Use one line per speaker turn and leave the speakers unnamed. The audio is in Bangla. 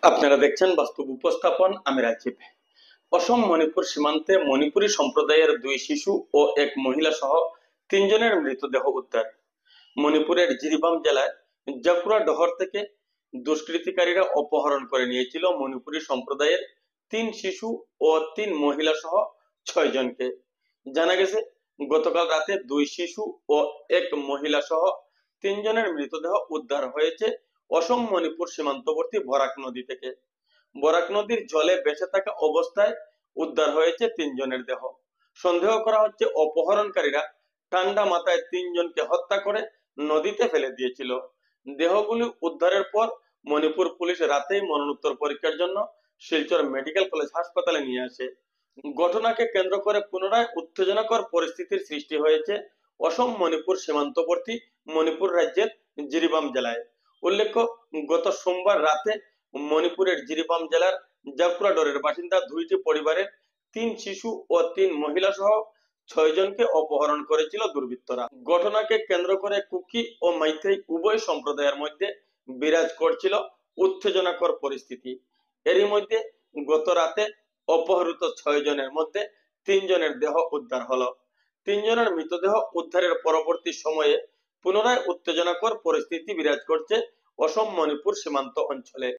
আপনারা দেখছেন বাস্তব উপস্থাপন। আমি রাজীব। অসম মণিপুর সীমান্তে মণিপুরী সম্প্রদায়ের 2 শিশু ও এক মহিলা সহ 3 জনের মৃতদেহ উদ্ধার। মণিপুরের জিরিবাম জেলায় জাকুরা ডহর থেকে দুষ্কৃতিকারীরা অপহরণ করে নিয়েছিল মণিপুরী সম্প্রদায়ের 3 শিশু ও 3 মহিলা সহ 6 জনকে। জানা গেছে গতকাল রাতে 2 শিশু ও এক মহিলা সহ 3 জনের মৃতদেহ উদ্ধার হয়েছে অসম মণিপুর সীমান্তবর্তী বরাক নদী থেকে। বরাক নদীর জলে ভেসে থাকা অবস্থায় উদ্ধার হয়েছে 3 জনের দেহ। সন্দেহ করা হচ্ছে অপহরণকারীরা ঠান্ডা মাথায় 3 জনকে হত্যা করে নদীতে ফেলে দিয়েছিল। দেহগুলি উদ্ধারের পর মণিপুর পুলিশ রাতেই মরণোত্তর পরীক্ষার জন্য শিলচর মেডিকেল কলেজ হাসপাতালে নিয়ে আসে। ঘটনাকে কেন্দ্র করে পুনরায় উত্তেজনাকর পরিস্থিতির সৃষ্টি হয়েছে অসম মণিপুর সীমান্তবর্তী মণিপুর রাজ্যের জিরিবাম জেলায়। উল্লেখ্য, গত সোমবার রাতে মণিপুরের জিরিবাম জেলার জাকুরাডোরের বাসিন্দা 2টি পরিবারের 3 শিশু ও 3 মহিলা সহ 6 জনকে অপহরণ করেছিল দুর্বৃত্তরা। ঘটনাকে কেন্দ্র করে কুকি ও মাইতেই উভয় সম্প্রদায়ের মধ্যে বিরাজ করছিল উত্তেজনাকর পরিস্থিতি। এরই মধ্যে গত রাতে অপহৃত 6 জনের মধ্যে 3 জনের দেহ উদ্ধার হলো। 3 জনের মৃতদেহ উদ্ধারের পরবর্তী সময়ে পুনরায় উত্তেজনাকর পরিস্থিতি বিরাজ করছে অসম মণিপুর সীমান্ত অঞ্চলে।